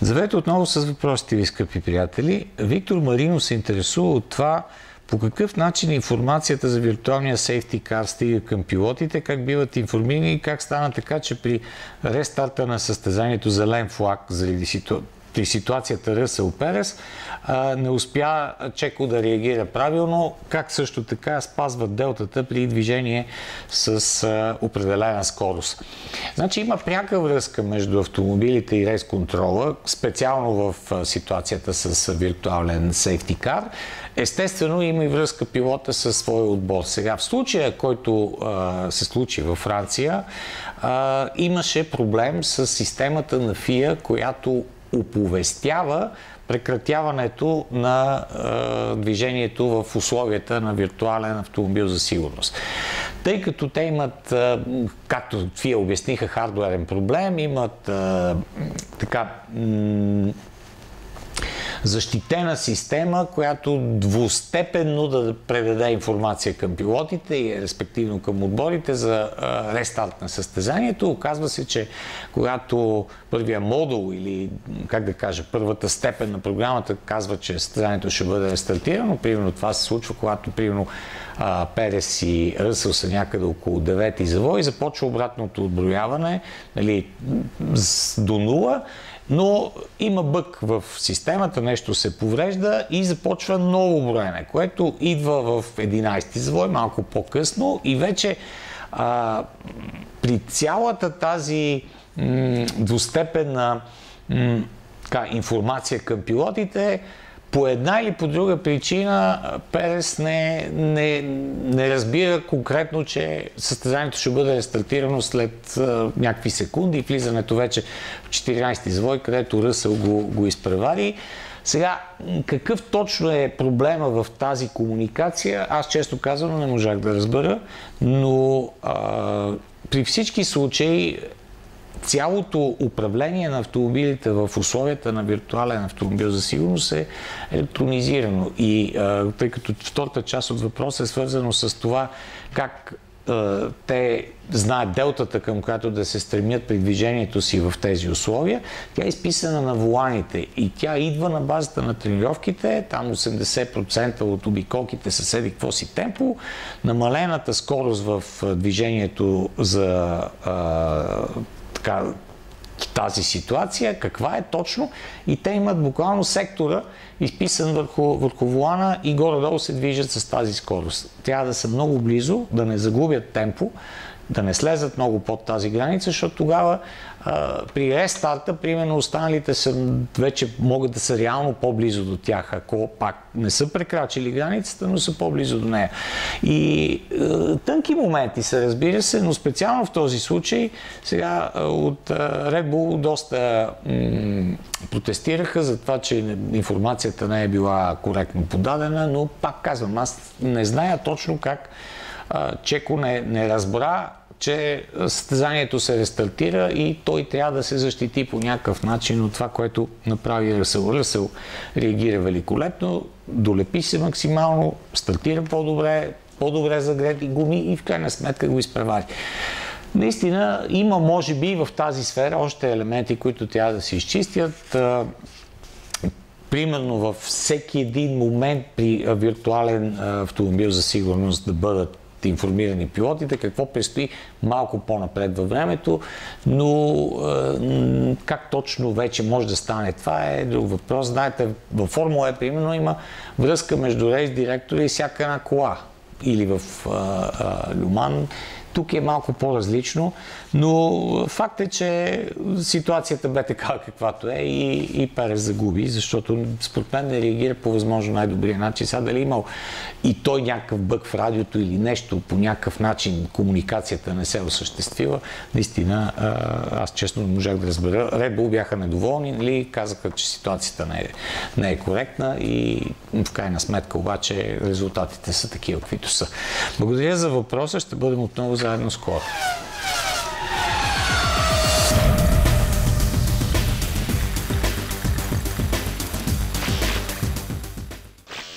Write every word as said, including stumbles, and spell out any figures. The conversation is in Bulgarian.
Здравейте отново с въпросите ви, скъпи приятели. Виктор Марино се интересува от това по какъв начин информацията за виртуалния сейфти кар стига към пилотите, как биват информирани и как стана така, че при рестарта на състезанието зелен флаг заради ситуацията при ситуацията Ръсел Перес не успя Чеко да реагира правилно, как също така спазват делтата при движение с определена скорост. Значи има пряка връзка между автомобилите и рейс контрола, специално в ситуацията с виртуален сейфти кар. Естествено има и връзка пилота със своя отбор. Сега в случая, който а, се случи във Франция, а, имаше проблем с системата на ФИА, която оповестява прекратяването на е, движението в условията на виртуален автомобил за сигурност. Тъй като те имат, е, както вие обясниха, хардуерен проблем, имат е, така защитена система, която двустепенно да предаде информация към пилотите и респективно към отборите за а, рестарт на състезанието. Оказва се, че когато първия модул или, как да кажа, първата степен на програмата казва, че състезанието ще бъде рестартирано, примерно това се случва, когато примерно а, Перес и Ръсел са някъде около девети завой и започва обратното отброяване, нали, до нула. Но има бъг в системата, нещо се поврежда и започва ново броене, което идва в единайсети завой, малко по-късно и вече а, при цялата тази м, двустепенна м, така, информация към пилотите, по една или по друга причина Перес не, не, не разбира конкретно, че състезанието ще бъде рестартирано след а, някакви секунди и влизането вече в четиринайсети завой, където Ръсел го, го изпревари. Сега, какъв точно е проблема в тази комуникация, аз често казвам не можах да разбера, но а, при всички случаи цялото управление на автомобилите в условията на виртуален автомобил за сигурност е електронизирано. И а, тъй като втората част от въпроса е свързано с това как а, те знаят делтата, към която да се стремят при движението си в тези условия, тя е изписана на воланите и тя идва на базата на тренировките, там осемдесет процента от обиколките са седи какво си темпо, намалената скорост в движението за а, така, тази ситуация, каква е точно, и те имат буквално сектора изписан върху, върху волана и горе-долу се движат с тази скорост. Трябва да са много близо, да не загубят темпо, да не слезат много под тази граница, защото тогава а, при рестарта, примерно, останалите са, вече могат да са реално по-близо до тях, ако пак не са прекрачили границата, но са по-близо до нея. И а, тънки моменти са, разбира се, но специално в този случай сега а, от а, Red Bull доста м- протестираха за това, че информацията не е била коректно подадена, но пак казвам, аз не зная точно как а, Чеко не, не разбра, че състезанието се рестартира и той трябва да се защити по някакъв начин от това, което направи Ръсел. Ръсел реагира великолепно, долепи се максимално, стартира по-добре, по-добре загреди гуми и в крайна сметка го изпревари. Наистина има, може би, в тази сфера още елементи, които трябва да се изчистят. Примерно във всеки един момент при виртуален автомобил за сигурност да бъдат информирани пилотите, какво предстои малко по-напред във времето, но е, как точно вече може да стане това е друг въпрос. Знаете, във Формула Е, примерно, има връзка между рейс директора и всяка една кола. Или в Люман. Тук е малко по-различно, но факт е, че ситуацията бе така каквато е и, и Перес загуби, защото според мен не реагира по възможно най-добрия начин. Сега дали имал и той някакъв бъг в радиото или нещо, по някакъв начин комуникацията не се осъществила, наистина аз честно не можах да разбера. Red Bull бяха недоволни, нали, казаха, че ситуацията не е, не е коректна и в крайна сметка обаче резултатите са такива, каквито са. Благодаря за въпроса, ще бъдем отново заедно скоро.